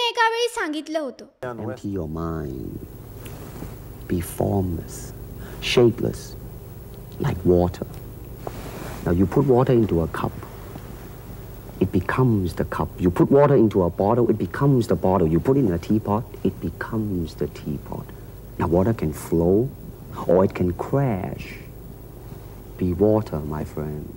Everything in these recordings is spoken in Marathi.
एका वेळी सांगितलं होतं, Empty your mind. Be formless, shapeless, like water. Now you put water into a cup, it becomes the cup. You put water into a bottle, it becomes the bottle. You put it in a teapot, it becomes the teapot. Now water can flow or it can crash. Be water, my friend.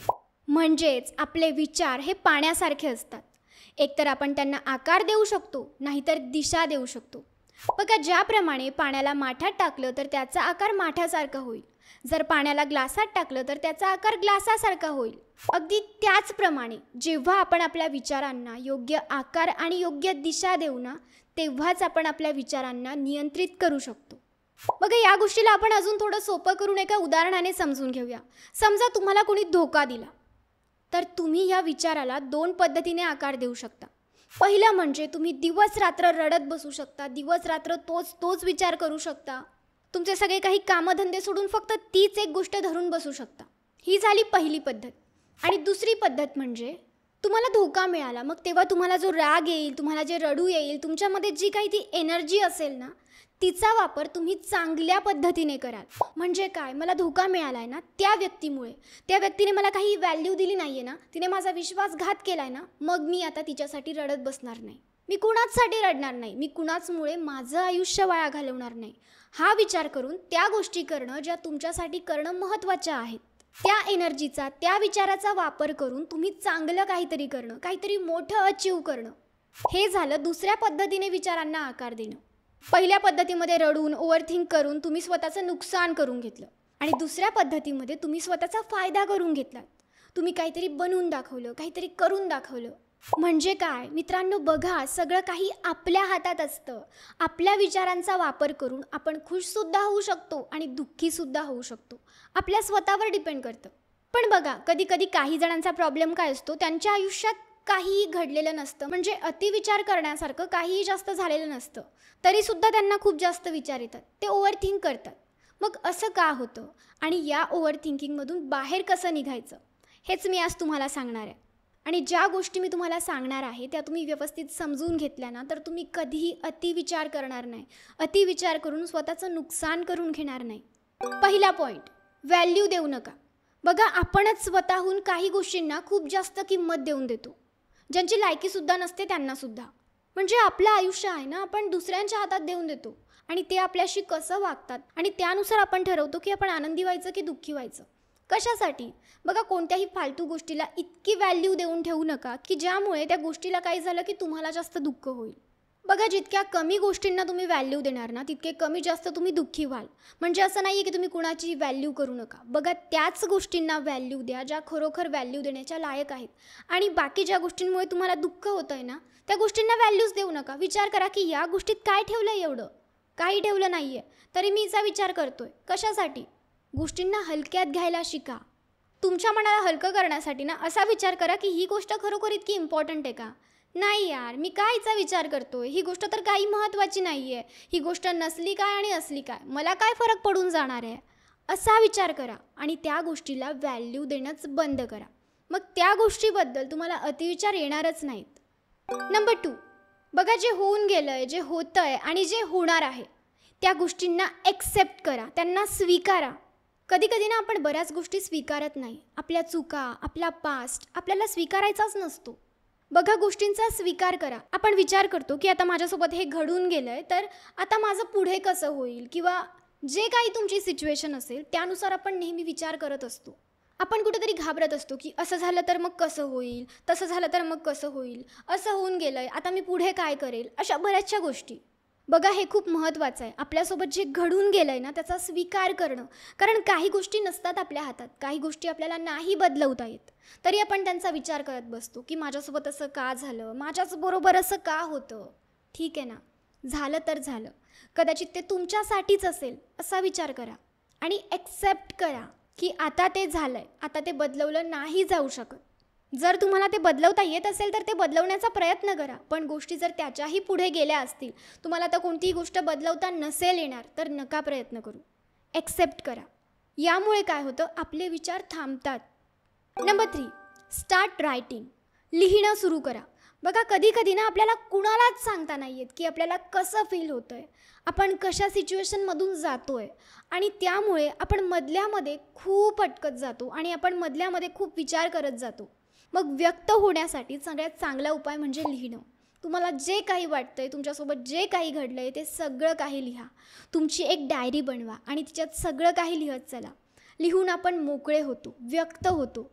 म्हणजेच आपले विचार हे पाण्यासारखे असतात. एकतर आपण त्यांना आकार देऊ शकतो, नाहीतर दिशा देऊ शकतो. बघा, ज्याप्रमाणे पाण्याला माठात टाकलं तर त्याचा आकार माठासारखा होईल, जर पाण्याला ग्लासात टाकलं तर त्याचा आकार ग्लासासारखा होईल. अगदी त्याचप्रमाणे जेव्हा आपण आपल्या विचारांना योग्य आकार आणि योग्य दिशा देऊ ना, तेव्हाच आपण आपल्या विचारांना नियंत्रित करू शकतो. बघा, या गोष्टीला आपण अजून थोडं सोपं करून एका उदाहरणाने समजून घेऊया. समजा तुम्हाला कोणी धोका दिला, तर तुम्ही या विचाराला 2 पद्धतीने आकार देऊ शकता. पहिलं म्हणजे तुम्ही दिवस रात्र रडत बसू शकता, दिवस रात्र तोच विचार करू शकता. तुमचे सगळे काही कामधंदे सोडून फक्त तीच एक गोष्ट धरून बसू शकता. ही झाली पहिली पद्धत. आणि दुसरी पद्धत म्हणजे तुम्हाला धोका मिळाला, मग तेव्हा तुम्हाला जो राग येईल, तुम्हाला जे रडू येईल, तुमच्यामध्ये जी काही ती एनर्जी असेल ना, तिचा वापर तुम्ही चांगल्या पद्धतीने कराल. म्हणजे काय, मला धोका मिळाला आहे ना, त्या व्यक्तीने मला काही व्हॅल्यू दिली नाही आहे ना, तिने माझा विश्वासघात केला आहे ना, मग मी आता तिच्यासाठी रडत बसणार नाही, मी कुणाचसाठी रडणार नाही, मी कुणाचमुळे माझं आयुष्य वाया घालवणार नाही. हा विचार करून त्या गोष्टी करणं ज्या तुमच्यासाठी करणं महत्त्वाच्या आहेत, त्या एनर्जीचा, त्या विचाराचा वापर करून तुम्ही चांगलं काहीतरी करणं, काहीतरी मोठं अचीव करणं. हे झालं दुसऱ्या पद्धतीने विचारांना आकार देणं. पहिल्या पद्धतीमध्ये रडून, ओव्हरथिंक करून तुम्ही स्वतःचं नुकसान करून घेतलं, आणि दुसऱ्या पद्धतीमध्ये तुम्ही स्वतःचा फायदा करून घेतलात. तुम्ही काहीतरी बनवून दाखवलं, काहीतरी करून दाखवलं. म्हणजे काय मित्रांनो, बघा, सगळं काही आपल्या हातात असतं. आपल्या विचारांचा वापर करून आपण खुशसुद्धा होऊ शकतो आणि दुःखीसुद्धा होऊ शकतो. आपल्या स्वतःवर डिपेंड करतं. पण बघा, कधी कधी काही जणांचा प्रॉब्लेम काय असतो, त्यांच्या आयुष्यात काहीही घडलेलं नसतं, म्हणजे अतिविचार करण्यासारखं काहीही जास्त झालेलं नसतं, तरीसुद्धा त्यांना खूप जास्त विचार येतात, ते ओव्हरथिंक करतात. मग असं का होतं आणि या ओव्हरथिंकिंगमधून बाहेर कसं निघायचं, हेच मी आज तुम्हाला सांगणार आहे. आणि ज्या गोष्टी मी तुम्हाला सांगणार आहे त्या तुम्ही व्यवस्थित समजून घेतल्या ना, तर तुम्ही कधीही अतिविचार करणार नाही, अतिविचार करून स्वतःचं नुकसान करून घेणार नाही. पहिला पॉईंट, व्हॅल्यू देऊ नका. बघा, आपणच स्वतःहून काही गोष्टींना खूप जास्त किंमत देऊन देतो, ज्यांची लायकीसुद्धा नसते त्यांनासुद्धा. म्हणजे आपलं आयुष्य आहे ना, आपण दुसऱ्यांच्या हातात देऊन देतो, आणि ते आपल्याशी कसं वागतात आणि त्यानुसार आपण ठरवतो की आपण आनंदी व्हायचं की दुःखी व्हायचं. कशासाठी? बघा, कोणत्याही फालतू गोष्टीला इतकी व्हॅल्यू देऊन ठेवू नका की ज्यामुळे त्या गोष्टीला काही झालं की तुम्हाला जास्त दुःख होईल. बघा, जितक्या कमी गोष्टींना तुम्ही व्हॅल्यू देणार ना, तितके कमी जास्त तुम्ही दुःखी व्हाल. म्हणजे असं नाही आहे की तुम्ही कुणाची व्हॅल्यू करू नका. बघा, त्याच गोष्टींना व्हॅल्यू द्या ज्या खरोखर व्हॅल्यू देण्याच्या लायक आहेत, आणि बाकी ज्या गोष्टींमुळे तुम्हाला दुःख होतं आहे ना, त्या गोष्टींना व्हॅल्यूज देऊ नका. विचार करा की या गोष्टीत काय ठेवलं आहे, एवढं काही ठेवलं नाही आहे, तरी मी हिचा विचार करतोय. कशासाठी? गोष्टींना हलक्यात घ्यायला शिका. तुमच्या मनाला हलकं करण्यासाठी ना, असा विचार करा की ही गोष्ट खरोखर इतकी इम्पॉर्टंट आहे का? नाही यार, मी काय हिचा विचार करतोय, ही गोष्ट तर काही महत्त्वाची नाही आहे, ही गोष्ट नसली काय आणि असली काय, मला काय फरक पडून जाणार आहे, असा विचार करा आणि त्या गोष्टीला व्हॅल्यू देणंच बंद करा. मग त्या गोष्टीबद्दल तुम्हाला अतिविचार येणारच नाहीत. नंबर 2, बघा, जे होऊन गेलं आहे, जे होतं आहे आणि जे होणार आहे, त्या गोष्टींना ॲक्सेप्ट करा, त्यांना स्वीकारा. कधी कधी ना आपण बऱ्याच गोष्टी स्वीकारत नाही. आपल्या चुका, आपला पास्ट आपल्याला स्वीकारायचाच नसतो. बघा, गोष्टींचा स्वीकार करा. आपण विचार करतो की आता माझ्यासोबत हे घडून गेलं आहे, तर आता माझं पुढे कसं होईल, किंवा जे काही तुमची सिच्युएशन असेल त्यानुसार आपण नेहमी विचार करत असतो. आपण कुठेतरी घाबरत असतो की असं झालं तर मग कसं होईल, तसं झालं तर मग कसं होईल, असं होऊन गेलं आहे, आता मी पुढे काय करेल, अशा बऱ्याचशा गोष्टी. बघा, हे खूप महत्त्वाचं आहे. आपल्यासोबत जे घडून गेलं आहे ना, त्याचा स्वीकार करणं. कारण काही गोष्टी नसतात आपल्या हातात, काही गोष्टी आपल्याला नाही बदलवता येत, तरी आपण त्यांचा विचार करत बसतो की माझ्यासोबत असं का झालं, माझ्याचबरोबर असं का होतं. ठीक आहे ना, झालं तर झालं, कदाचित ते तुमच्यासाठीच असेल, असा विचार करा आणि ॲक्सेप्ट करा की आता ते झालं आहे, आता ते बदलवलं नाही जाऊ शकत. जर तुम्हाला ते बदलवता येत असेल तर ते बदलवण्याचा प्रयत्न करा. पण गोष्टी जर त्याच्याही पुढे गेल्या असतील, तुम्हाला आता कोणतीही गोष्ट बदलवता नसेल येणार, तर नका प्रयत्न करू, ॲक्सेप्ट करा. यामुळे काय होतं, आपले विचार थांबतात. Number 3, start writing. लिहिणं सुरू करा. बघा कधी कधी ना आपल्याला कुणालाच सांगता नाही येत की आपल्याला कसं फील होतं आहे, आपण कशा सिच्युएशनमधून जातो आहे, आणि त्यामुळे आपण मधल्यामध्ये खूप अटकत जातो आणि आपण मधल्यामध्ये खूप विचार करत जातो. मग व्यक्त होण्यासाठी सगळ्यात चांगला उपाय म्हणजे लिहिणं. तुम्हाला जे काही वाटतं आहे, तुमच्यासोबत जे काही घडलं आहे ते सगळं काही लिहा. तुमची एक डायरी बनवा आणि तिच्यात सगळं काही लिहत चला. लिहून आपण मोकळे होतो, व्यक्त होतो,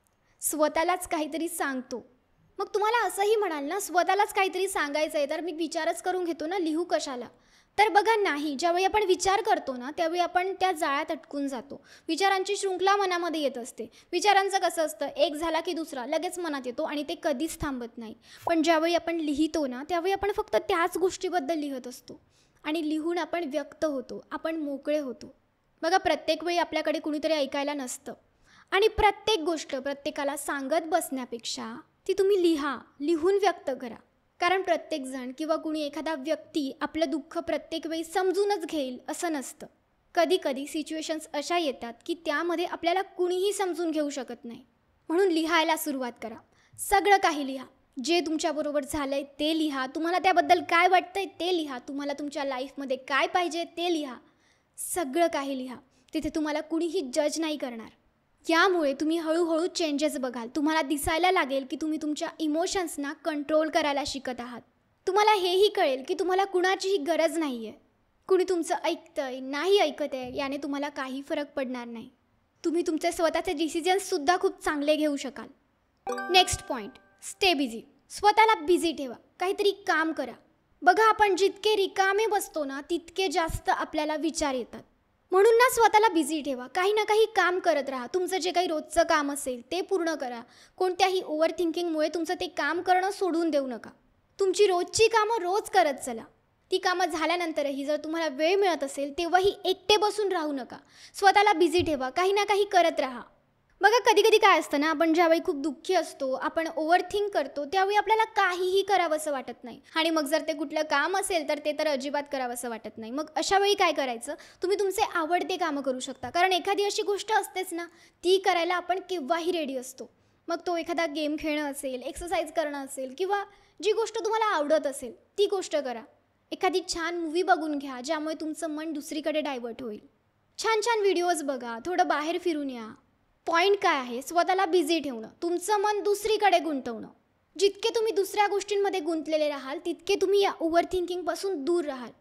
स्वतःलाच काहीतरी सांगतो. मग तुम्हाला असंही म्हणाल ना, स्वतःलाच काहीतरी सांगायचं आहे तर मी विचारच करून घेतो ना, लिहू कशाला? तर बघा नाही, ज्यावेळी आपण विचार करतो ना त्यावेळी आपण त्या जाळ्यात अटकून जातो. विचारांची शृंखला मनामध्ये येत असते. विचारांचं कसं असतं, एक झाला की दुसरा लगेच मनात येतो आणि ते कधीच थांबत नाही. पण ज्यावेळी आपण लिहितो ना त्यावेळी आपण फक्त त्याच गोष्टीबद्दल लिहत असतो आणि लिहून आपण व्यक्त होतो, आपण मोकळे होतो. बघा प्रत्येक वेळी आपल्याकडे कुणीतरी ऐकायला नसतं आणि प्रत्येक गोष्ट प्रत्येकाला सांगत बसण्यापेक्षा ती तुम्ही लिहा, लिहून व्यक्त करा. कारण प्रत्येकजण किंवा कुणी एखादा व्यक्ती आपलं दुःख प्रत्येक वेळी समजूनच घेईल असं नसतं. कधी कधी सिच्युएशन्स अशा येतात की त्यामध्ये आपल्याला कुणीही समजून घेऊ शकत नाही. म्हणून लिहायला सुरुवात करा. सगळं काही लिहा. जे तुमच्याबरोबर झालं आहे ते लिहा, तुम्हाला त्याबद्दल काय वाटतंय ते लिहा, तुम्हाला तुमच्या लाईफमध्ये काय पाहिजे ते लिहा. सगळं काही लिहा. तिथे तुम्हाला कुणीही जज नाही करणार. यामुळे तुम्ही हळूहळू चेंजेस बघाल. तुम्हाला दिसायला लागेल की तुम्ही तुमच्या इमोशन्सना कंट्रोल करायला शिकत आहात. तुम्हाला हेही कळेल की तुम्हाला कुणाचीही गरज नाही आहे. कुणी तुमचं ऐकतंय नाही ऐकत आहे याने तुम्हाला काही फरक पडणार नाही. तुम्ही तुमचे स्वतःचे डिसिजन्ससुद्धा खूप चांगले घेऊ शकाल. Next point, stay busy. स्वतःला बिझी ठेवा, काहीतरी काम करा. बघा आपण जितके रिकामे बसतो ना तितके जास्त आपल्याला विचार येतात. म्हणून ना स्वतःला बिझी ठेवा, काही ना काही काम करत राहा. तुमचं जे काही रोजचं काम असेल ते पूर्ण करा. कोणत्याही ओव्हर थिंकिंगमुळे तुमचं ते काम करणं सोडून देऊ नका. तुमची रोजची कामं रोज करत चला. ती कामं झाल्यानंतरही जर तुम्हाला वेळ मिळत असेल तेव्हाही एकटे बसून राहू नका. स्वतःला बिझी ठेवा, काही ना काही करत राहा. बघा कधी कधी काय असतं ना, आपण ज्यावेळी खूप दुःखी असतो, आपण ओव्हर थिंक करतो, त्यावेळी आपल्याला काहीही करावंसं वाटत नाही. आणि मग जर ते कुठलं काम असेल तर ते तर अजिबात करावंसं वाटत नाही. मग अशा वेळी काय करायचं, तुम्ही तुमचे आवडते कामं करू शकता. कारण एखादी अशी गोष्ट असतेच ना, ती करायला आपण केव्हाही रेडी असतो. मग तो एखादा गेम खेळणं असेल, एक्सरसाइज करणं असेल, किंवा जी गोष्ट तुम्हाला आवडत असेल ती गोष्ट करा. एखादी छान मूवी बघून घ्या ज्यामुळे तुमचं मन दुसरीकडे डायव्हर्ट होईल. छान छान व्हिडिओज बघा, थोडं बाहेर फिरून या. पॉईंट काय आहे, स्वतःला बिझी ठेवणं, तुमचं मन दुसरीकडे गुंतवणं. जितके तुम्ही दुसऱ्या गोष्टींमध्ये गुंतलेले राहाल तितके तुम्ही या ओव्हर थिंकिंगपासून दूर राहाल.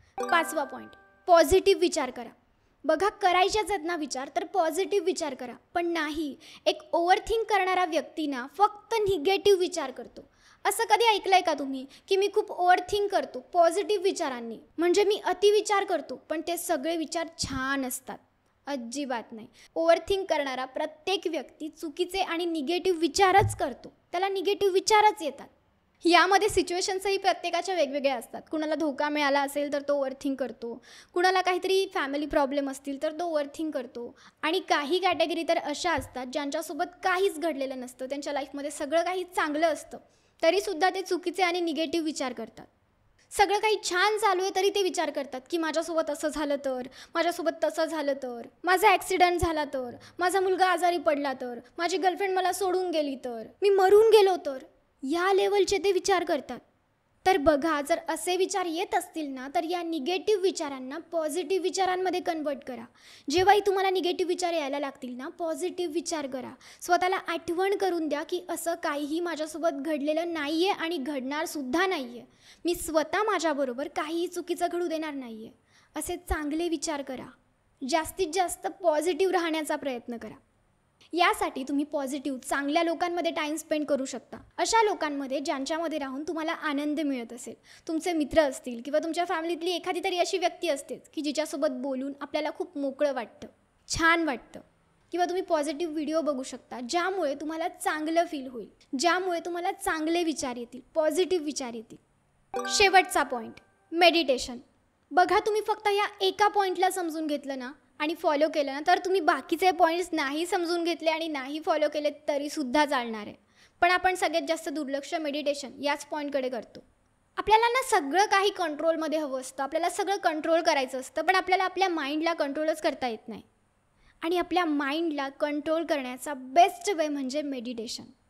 5वा पॉईंट, पॉझिटिव्ह विचार करा. बघा करायच्याच आहेत ना विचार तर पॉझिटिव्ह विचार करा. पण नाही, एक ओव्हर थिंक करणारा व्यक्ती ना फक्त निगेटिव्ह विचार करतो. असं कधी ऐकलंय का तुम्ही की मी खूप ओव्हर थिंक करतो पॉझिटिव्ह विचारांनी, म्हणजे मी अतिविचार करतो, पण ते सगळे विचार छान असतात? अजिबात नाही. ओव्हर थिंक करणारा प्रत्येक व्यक्ती चुकीचे आणि निगेटिव्ह विचारच करतो. त्याला निगेटिव्ह विचारच येतात. यामध्ये सिच्युएशन्सही प्रत्येकाच्या वेगवेगळ्या असतात. कुणाला धोका मिळाला असेल तर तो ओव्हर थिंक करतो, कुणाला काहीतरी फॅमिली प्रॉब्लेम असतील तर तो ओव्हर थिंक करतो, आणि काही कॅटेगरी तर अशा असतात ज्यांच्यासोबत काहीच घडलेलं नसतं, त्यांच्या लाईफमध्ये सगळं काही चांगलं असतं तरीसुद्धा ते चुकीचे आणि निगेटिव्ह विचार करतात. सगळं काही छान चालू आहे तरी ते विचार करतात की माझ्यासोबत असं झालं तर, माझ्यासोबत तसं झालं तर, माझा ॲक्सिडेंट झाला तर, माझा मुलगा आजारी पडला तर, माझी गर्लफ्रेंड मला सोडून गेली तर, मी मरून गेलो तर, या लेवलचे ते विचार करतात. तर बघा जर असे विचार येत असतील ना तर या निगेटिव्ह विचारांना पॉझिटिव्ह विचारांमध्ये कन्वर्ट करा. जेव्हाही तुम्हाला निगेटिव्ह विचार यायला लागतील ना पॉझिटिव्ह विचार करा. स्वतःला आठवण करून द्या की असं काहीही माझ्यासोबत घडलेलं नाही आहे आणि घडणारसुद्धा नाही आहे. मी स्वतः माझ्याबरोबर काहीही चुकीचं घडू देणार नाही आहे. असे चांगले विचार करा. जास्तीत जास्त पॉझिटिव्ह राहण्याचा प्रयत्न करा. यासाठी तुम्ही पॉझिटिव्ह चांगल्या लोकांमध्ये टाईम स्पेंड करू शकता. अशा लोकांमध्ये ज्यांच्यामध्ये राहून तुम्हाला आनंद मिळत असेल. तुमचे मित्र असतील किंवा तुमच्या फॅमिलीतली एखादी तरी अशी व्यक्ती असतेच की जिच्यासोबत बोलून आपल्याला खूप मोकळं वाटतं, छान वाटतं. किंवा तुम्ही पॉझिटिव्ह व्हिडिओ बघू शकता ज्यामुळे तुम्हाला चांगलं फील होईल, ज्यामुळे तुम्हाला चांगले विचार येतील, पॉझिटिव्ह विचार येतील. शेवटचा पॉईंट, मेडिटेशन. बघा तुम्ही फक्त या एका पॉईंटला समजून घेतलं ना आणि फॉलो केलं ना तर तुम्ही बाकीचे पॉईंट्स नाही समजून घेतले आणि नाही फॉलो केले तरीसुद्धा चालणार आहे. पण आपण सगळ्यात जास्त दुर्लक्ष मेडिटेशन याच पॉईंटकडे करतो. आपल्याला ना सगळं काही कंट्रोलमध्ये हवं असतं, आपल्याला सगळं कंट्रोल करायचं असतं, पण आपल्याला आपल्या माइंडला कंट्रोलच करता येत नाही. आणि आपल्या माइंडला कंट्रोल करण्याचा बेस्ट वे म्हणजे मेडिटेशन.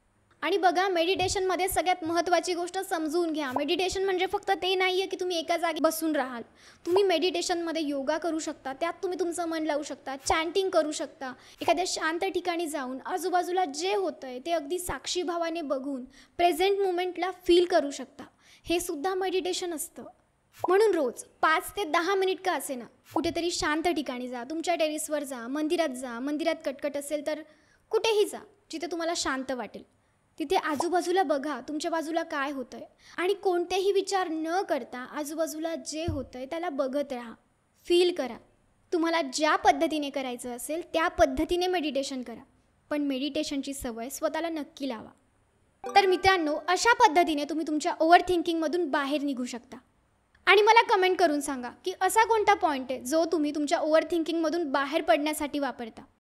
आणि बघा, मेडिटेशनमध्ये सगळ्यात महत्त्वाची गोष्ट समजून घ्या. मेडिटेशन म्हणजे फक्त ते नाही आहे की तुम्ही एका जागी बसून राहाल. तुम्ही मेडिटेशनमध्ये योगा करू शकता, त्यात तुम्ही तुमचं मन लावू शकता, चॅन्टिंग करू शकता, एखाद्या शांत ठिकाणी जाऊन आजूबाजूला जे होतं आहे ते अगदी साक्षी भावाने बघून प्रेझेंट मुमेंटला फील करू शकता. हे सुद्धा मेडिटेशन असतं. म्हणून रोज 5 ते 10 मिनिट का असेना कुठेतरी शांत ठिकाणी जा, तुमच्या टेरेसवर जा, मंदिरात कटकट असेल तर कुठेही जा जिथे तुम्हाला शांत वाटेल. तिथे आजूबाजूला बघा तुमच्या बाजूला काय होतं आहे आणि कोणतेही विचार न करता आजूबाजूला जे होतं आहे त्याला बघत राहा, फील करा. तुम्हाला ज्या पद्धतीने करायचं असेल त्या पद्धतीने मेडिटेशन करा, पण मेडिटेशनची सवय स्वतःला नक्की लावा. तर मित्रांनो, अशा पद्धतीने तुम्ही तुमच्या ओव्हर थिंकिंगमधून बाहेर निघू शकता. आणि मला कमेंट करून सांगा की असा कोणता पॉईंट आहे जो तुम्ही तुमच्या ओव्हर थिंकिंगमधून बाहेर पडण्यासाठी वापरता.